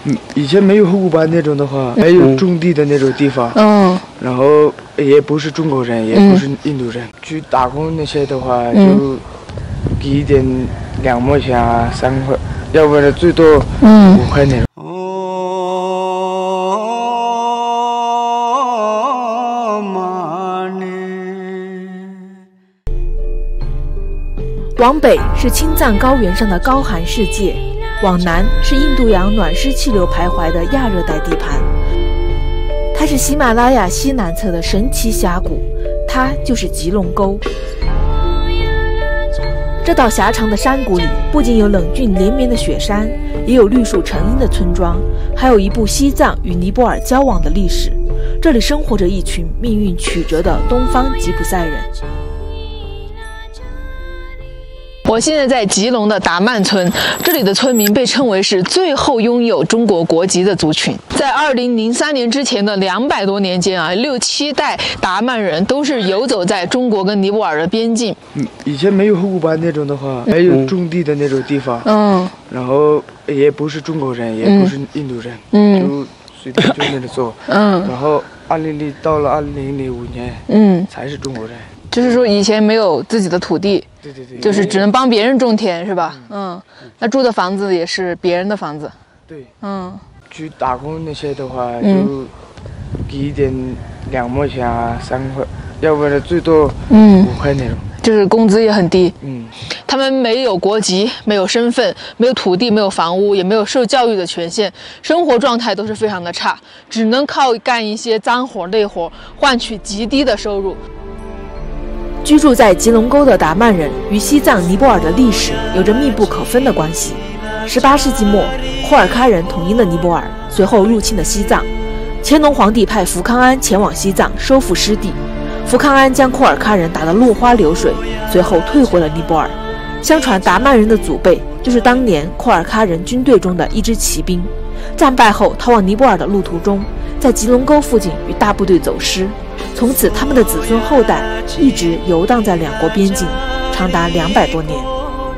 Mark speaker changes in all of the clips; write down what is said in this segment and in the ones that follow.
Speaker 1: 以前没有后班那种的话，还有种地的那种地方。然后也不是中国人，也不是印度人，去打工那些的话，就给一点2毛钱啊，3块，要不然最多5块那种。
Speaker 2: 往北是青藏高原上的高寒世界，往南是印度洋暖湿气流徘徊的亚热带地盘。它是喜马拉雅西南侧的神奇峡谷，它就是吉隆沟。这道狭长的山谷里，不仅有冷峻连绵的雪山，也有绿树成荫的村庄，还有一部西藏与尼泊尔交往的历史。这里生活着一群命运曲折的东方吉普赛人。
Speaker 3: 我现在在吉隆的达曼村，这里的村民被称为是最后拥有中国国籍的族群。在2003年之前的200多年间啊，6、7代达曼人都是游走在中国跟尼泊尔的边境。
Speaker 1: 以前没有后班那种的话，还有种地的那种地方。然后也不是中国人，也不是印度人，就随便就那么做。然后到了2005年，才是中国人。
Speaker 3: 就是说以前没有自己的土地，对，就是只能帮别人种田，是吧？那住的房子也是别人的房子。
Speaker 1: 对，去打工那些的话，就给一点2毛钱啊，3块，要不然最多5块那种。
Speaker 3: 就是工资也很低。他们没有国籍，没有身份，没有土地，没有房屋，也没有受教育的权限，生活状态都是非常的差，只能靠干一些脏活累活换取极低的收入。
Speaker 2: 居住在吉隆沟的达曼人与西藏、尼泊尔的历史有着密不可分的关系。18世纪末，库尔喀人统一了尼泊尔，随后入侵了西藏。乾隆皇帝派福康安前往西藏收复失地，福康安将库尔喀人打得落花流水，随后退回了尼泊尔。相传达曼人的祖辈就是当年库尔喀人军队中的一支骑兵，战败后逃往尼泊尔的路途中，在吉隆沟附近与大部队走失。从此他们的子孙后代一直游荡在2国边境，长达200多年。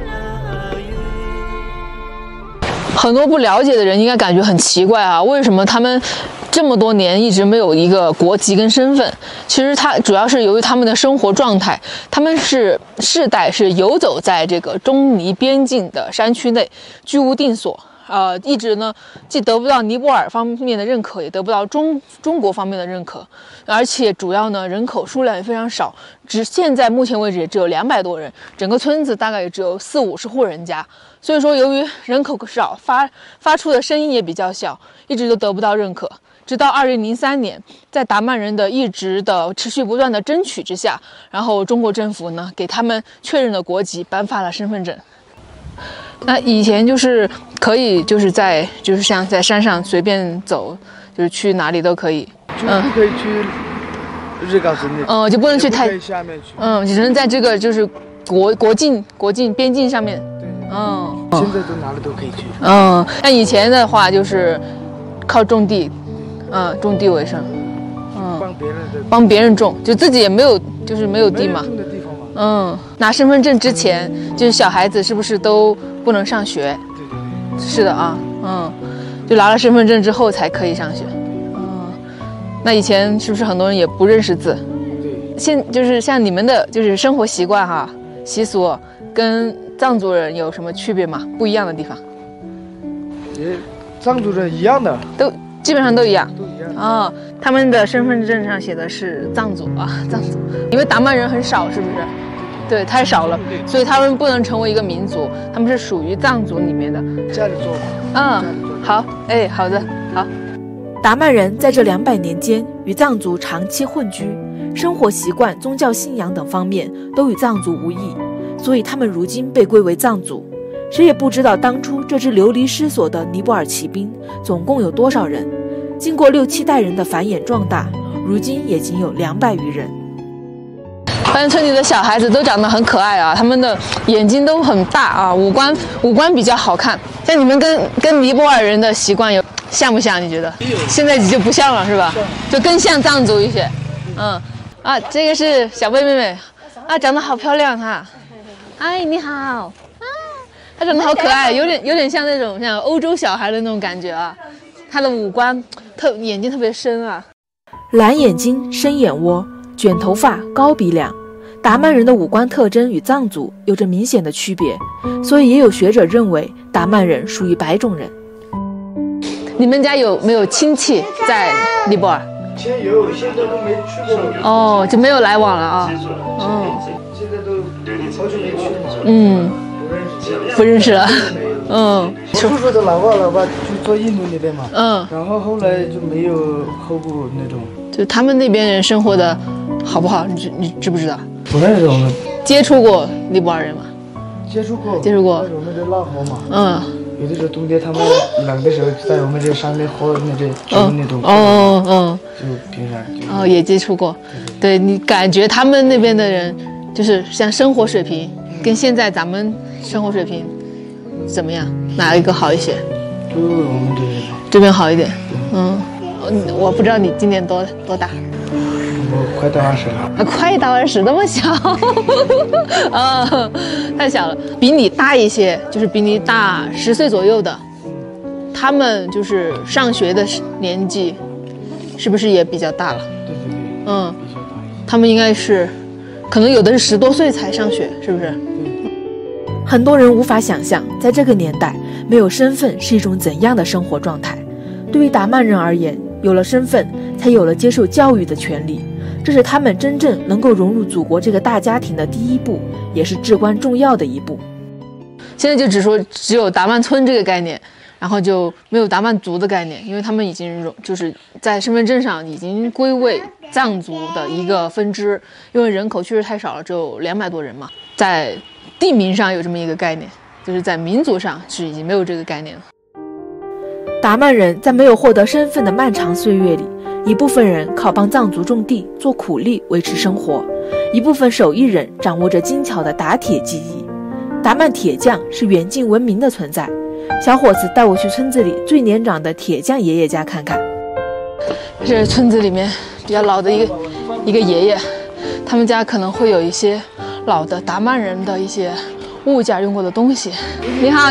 Speaker 3: 很多不了解的人应该感觉很奇怪啊，为什么他们这么多年一直没有一个国籍跟身份？其实它主要是由于他们的生活状态，他们是世代是游走在这个中尼边境的山区内，居无定所。一直呢，既得不到尼泊尔方面的认可，也得不到中国方面的认可，而且主要呢，人口数量也非常少，现在目前为止也只有200多人，整个村子大概也只有40-50户人家，所以说由于人口少，发出的声音也比较小，一直都得不到认可。直到2003年，在达曼人的一直的持续不断的争取之下，然后中国政府呢给他们确认了国籍，颁发了身份证。那以前就是可以，就是像在山上随便走，就是去哪里都可以，
Speaker 1: 就不可以去日喀则那，
Speaker 3: 就不能去太
Speaker 1: 下面去，
Speaker 3: 只能在这个就是国境边境上面，
Speaker 1: 现在都哪里都可以去，
Speaker 3: 那以前的话就是靠种地，种地为生，帮别人种，就自己也没有，就是没有地嘛。拿身份证之前，就是小孩子是不是都不能上学？对，是的啊，就拿了身份证之后才可以上学。那以前是不是很多人也不认识字？就是像你们的就是生活习惯哈、习俗，跟藏族人有什么区别吗？不一样的地方？
Speaker 1: 藏族人一样的，
Speaker 3: 基本上都一样。他们的身份证上写的是藏族啊，藏族，因为达曼人很少，是不是？对，太少了，所以他们不能成为一个民族，他们是属于藏族里面的。
Speaker 1: 家里做。
Speaker 3: 好，好的，好。
Speaker 2: 达曼人在这200年间与藏族长期混居，生活习惯、宗教信仰等方面都与藏族无异，所以他们如今被归为藏族。谁也不知道当初这支流离失所的尼泊尔骑兵总共有多少人，经过6、7代人的繁衍壮大，如今也仅有200余人。
Speaker 3: 发现村里的小孩子都长得很可爱啊，他们的眼睛都很大啊，五官比较好看。像你们跟尼泊尔人的习惯像不像？你觉得？现在就不像了是吧？就更像藏族一些。这个是小贝妹妹啊，长得好漂亮哈。哎，你好。她长得好可爱，有点像那种像欧洲小孩的那种感觉啊。 他的五官眼睛特别深啊，
Speaker 2: 蓝眼睛、深眼窝、卷头发、高鼻梁。达曼人的五官特征与藏族有着明显的区别，所以也有学者认为达曼人属于白种人。
Speaker 3: 你们家有没有亲戚在尼泊尔？
Speaker 1: 前有，现在都没去过。
Speaker 3: 哦，就没有来往了啊。
Speaker 1: 哦，现在都好久没去了。
Speaker 3: 不认识了。
Speaker 1: 我叔叔的老爸就做印度那边嘛。然后后来就没有后补那种。
Speaker 3: 就他们那边人生活的好不好？你知不知道？
Speaker 1: 不认识我们。
Speaker 3: 接触过尼泊尔人吗？
Speaker 1: 接触过。我们这拉河嘛。有的时候冬天他们冷的时候，在我们这上面喝那种。就平常
Speaker 3: 也接触过。对，你感觉他们那边的人就是像生活水平跟现在咱们生活水平怎么样？哪一个好一些？
Speaker 1: 就我们
Speaker 3: 这边好一点。我不知道你今年多大。
Speaker 1: 我快到20了。
Speaker 3: 快到20，那么小。太小了。比你大一些，就是比你大10岁左右的，他们就是上学的年纪是不是也比较大了？
Speaker 1: 对。比较大一些。
Speaker 3: 他们应该是可能有的是10多岁才上学，是不是？
Speaker 2: 很多人无法想象在这个年代没有身份是一种怎样的生活状态。对于达曼人而言，有了身份才有了接受教育的权利，这是他们真正能够融入祖国这个大家庭的第一步，也是至关重要的一步。
Speaker 3: 现在就只有达曼村这个概念，然后就没有达曼族的概念，因为他们已经就是在身份证上已经归为藏族的一个分支，因为人口确实太少了，只有200多人嘛。在地名上有这么一个概念，就是在民族上是已经没有这个概念了。
Speaker 2: 达曼人在没有获得身份的漫长岁月里，一部分人靠帮藏族种地做苦力维持生活，一部分手艺人掌握着精巧的打铁技艺。达曼铁匠是远近闻名的存在。小伙子带我去村子里最年长的铁匠爷爷家看看。
Speaker 3: 这是村子里面比较老的一个爷爷，他们家可能会有一些老的达曼人的一些物件用过的东西。你好，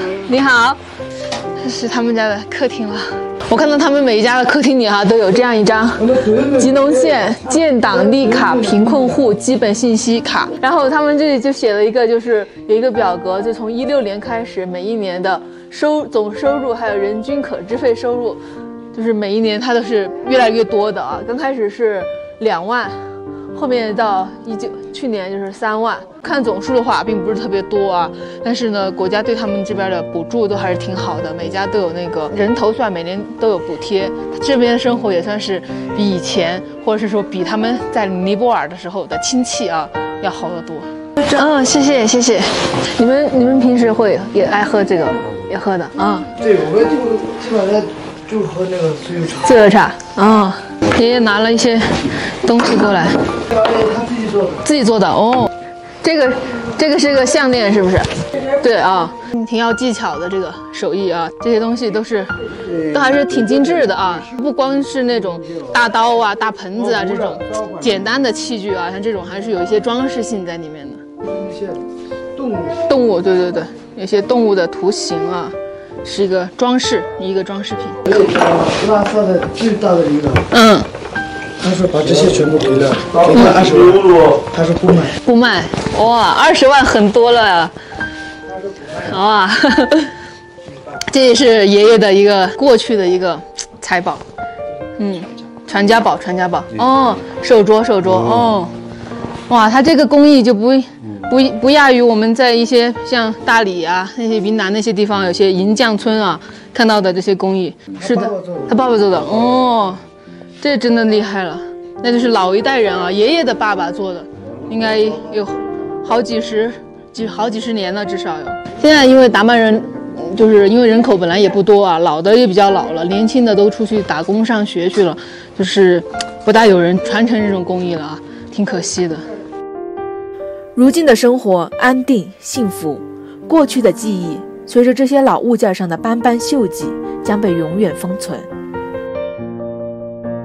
Speaker 3: 这是他们家的客厅了。我看到他们每一家的客厅里都有这样一张吉农县建档立卡贫困户基本信息卡，然后他们这里就写了一个，就是有一个表格，就从16年开始，每一年的总收入还有人均可支配收入，就是每一年它都是越来越多的啊。刚开始是2万，后面到去年就是3万。看总数的话并不是特别多啊，但是呢国家对他们这边的补助都还是挺好的，每家都有那个人头算，每年都有补贴。这边的生活也算是比以前，或者是说比他们在尼泊尔的时候的亲戚要好得多。谢谢。你们平时也爱喝这个，也喝的啊？
Speaker 1: 对，我们就基本上就喝那个酥油茶。
Speaker 3: 酥油茶啊。爷爷拿了一些东西过来，
Speaker 1: 他自己做的
Speaker 3: 哦。这个是个项链，是不是？对啊，挺要技巧的这个手艺啊，这些东西都还是挺精致的啊，不光是那种大刀啊、大盆子啊这种简单的器具啊，像这种还是有一些装饰性在里面的。动物，对，有些动物的图形啊，是一个装饰品。
Speaker 1: 拉萨的最大的一个。他说把这些全部给了，给他20万，他说不卖。
Speaker 3: 哇，20万很多了呀！哇，这也是爷爷的一个过去的一个财宝，传家宝。哦，手镯哦，哇，他这个工艺就不亚于我们在一些像大理啊那些云南那些地方有些银匠村啊看到的这些工艺。是的，他爸爸做的哦。这真的厉害了，那就是老一代人啊，爷爷的爸爸做的，应该有好几十年了，至少有。现在因为达曼人，就是因为人口本来也不多啊，老的也比较老了，年轻的都出去打工上学去了，就是不大有人传承这种工艺了啊，挺可惜的。
Speaker 2: 如今的生活安定幸福，过去的记忆随着这些老物件上的斑斑锈迹将被永远封存。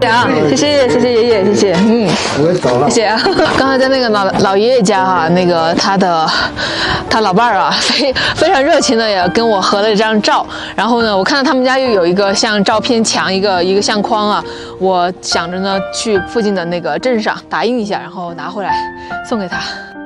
Speaker 3: 谢谢爷爷，谢谢，
Speaker 1: 我走了，
Speaker 3: 谢谢啊。刚才在那个老爷爷家哈，那个他老伴儿啊，非常热情的也跟我合了一张照。然后呢，我看到他们家又有一个像照片墙一个相框啊，我想着呢去附近的那个镇上打印一下，然后拿回来送给他。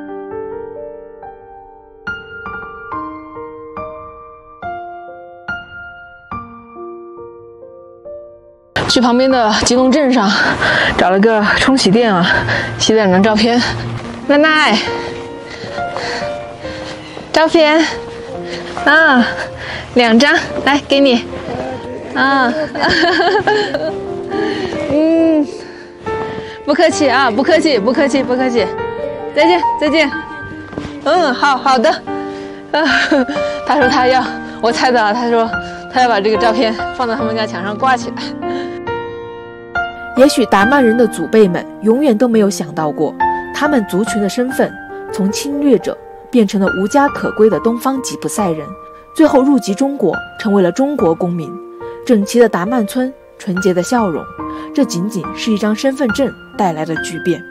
Speaker 3: 去旁边的吉隆镇上找了个冲洗店啊，洗了2张照片。奶奶，照片啊，2张，来给你啊。不客气啊，不客气，不客气，不客气。再见，再见。好的。他说他要，我猜到了，他说他要把这个照片放到他们家墙上挂起来。
Speaker 2: 也许达曼人的祖辈们永远都没有想到过，他们族群的身份从侵略者变成了无家可归的东方吉普赛人，最后入籍中国，成为了中国公民。整齐的达曼村，纯洁的笑容，这仅仅是一张身份证带来的巨变。